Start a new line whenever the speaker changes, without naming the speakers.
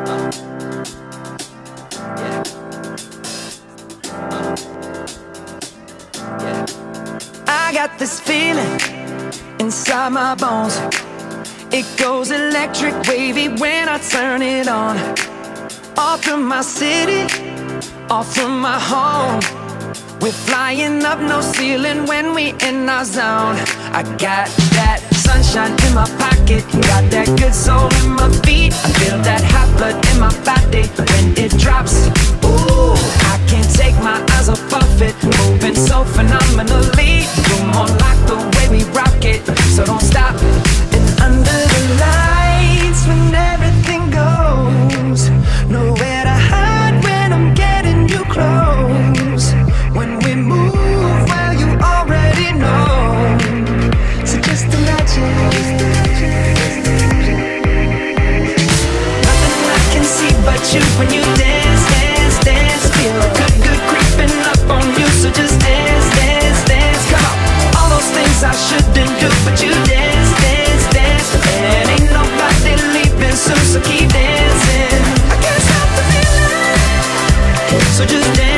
I got this feeling inside my bones. It goes electric wavy when I turn it on. All through my city, all through my home. We're flying up, no ceiling when we in our zone. I got that sunshine in my pocket, got that good soul in my feet. I feel that hot blood in my body when it drops. Ooh, I can't take my eyes off of it, moving so phenomenally. You're more like the way we rock it, so don't stop. And under the lights when everything goes, nowhere to hide when I'm getting you close. When we move, well, you already know. So just imagine. Nothing I can see but you when you dance, dance, dance. Feel good, good creeping up on you. So just dance, dance, dance. Come on. All those things I shouldn't do, but you dance, dance, dance. And ain't nobody leaving soon, so keep dancing. I can't stop the feeling. So just dance.